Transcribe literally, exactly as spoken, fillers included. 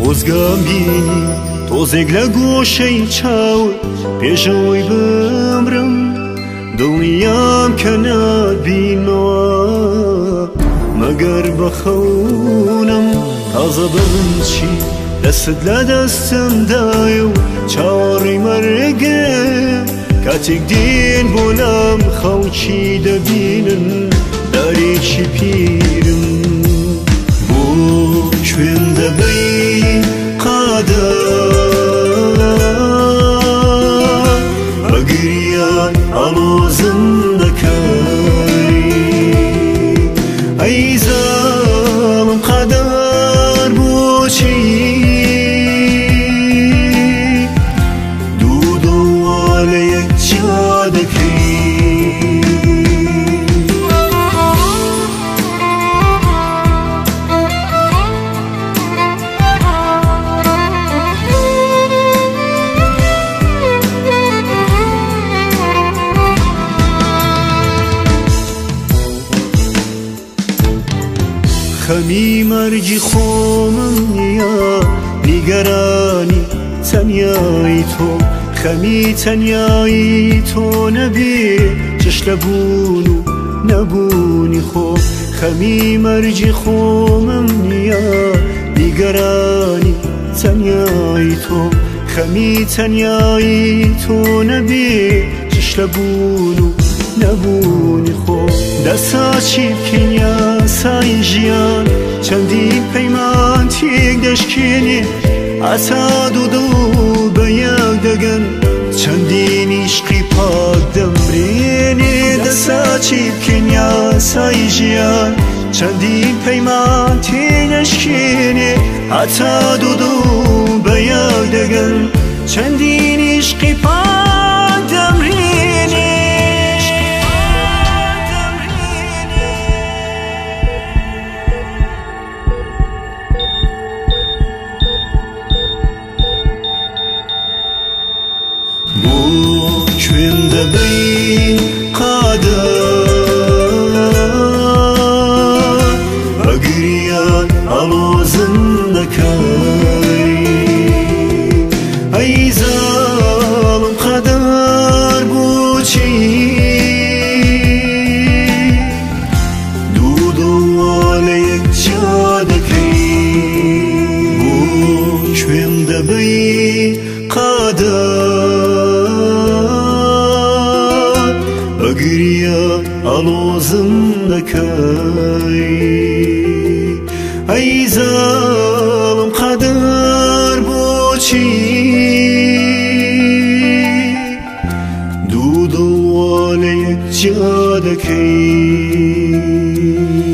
خۆزگام بینی تۆزێک لە گۆشەی چاوت پێشەوەی بمرم دڵنیام کە نابینەوە مەگەر بە خەونم تازە بەرنچی دەست لە دەستمدایە و چاوەڕی مەرگێ کاتێک دێن بۆ لام خەڵکی دەبینن دارێکی پیرم بۆ کوێن دەبەی قادر بە گریان ئەڵۆزم دەکەی ئەی زاڵم قادر بۆچی دوو دڵوا لە یەک جا دەکەی خەمی مەرگی خۆمم نییە نیگەرانی تەنیایی تۆ خەمی تەنیایی تۆ نەبێ چش لەبوون و نەبوونی خۆ خەمی مەرگی خۆمم نییە نیگەرانی تەنیایی تۆ خەمی تەنیایی تۆ نەبێ چش لەبوون و نەبوونی خۆ دەسا چی بکەین یاسای ژیان چەندین پەیمان تێک دەشکێنێ ئاسا دوو دڵ بە یەک دەگەن چەندین عیشقی پاک دەمرێنێ دەسا چی بکەین یاسای ژیان چەندین پەیمان تێک دەشکێنێ ئاسا دوو دڵ بە یەک دەگەن چەندین عیشقی پاک دەمرێنێ بۆ کوێن دەبەی قادر بە گریان ئەڵۆزم دەکەی ئەی زاڵم قادر بۆچی دوو دڵوا لە یەک جا دەکەی بۆ کوێن دەبەی قادر بە گریان ئەڵۆزم دەکەی ئەی زاڵم قادر بۆچی دوو دڵوا لە یەک جا دەکەی